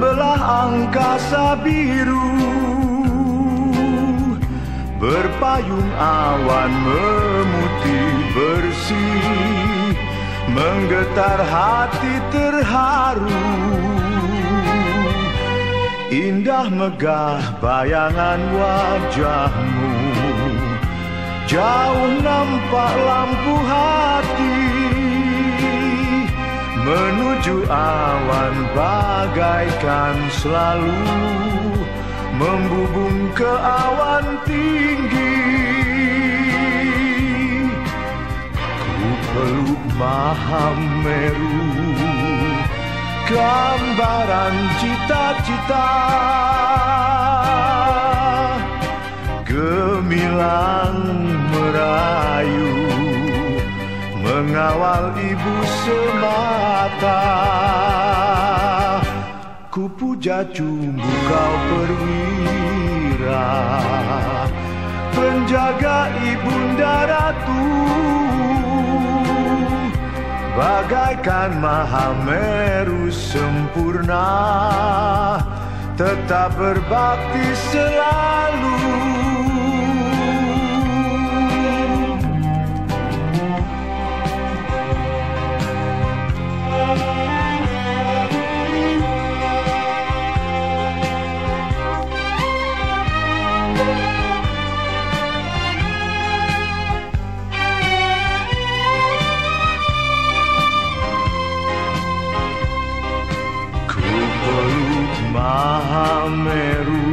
membelah angkasa biru, berpayung awan memutih bersih, menggetar hati terharu. Indah megah bayangan wajahmu, jauh nampak lampu hati, menuju awan bagaikan selalu membubung ke awan tinggi. Ku peluk Mahameru, gambaran cita-cita, gemilang merayu, mengawal ibu semata. Ku puja cumbu kau perwira, penjaga ibunda ratu, bagaikan Mahameru sempurna, tetap berbakti selalu. Mahameru,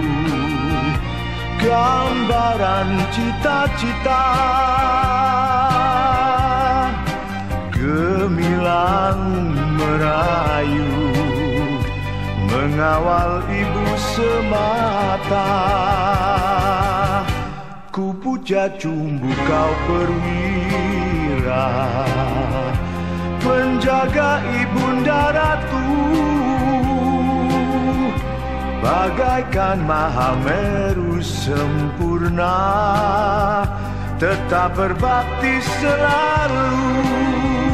gambaran cita-cita, gemilang merayu, mengawal ibu semata. Ku puja cumbu kau perwira, penjaga ibunda ratu, bagaikan Mahameru sempurna, tetap berbakti selalu.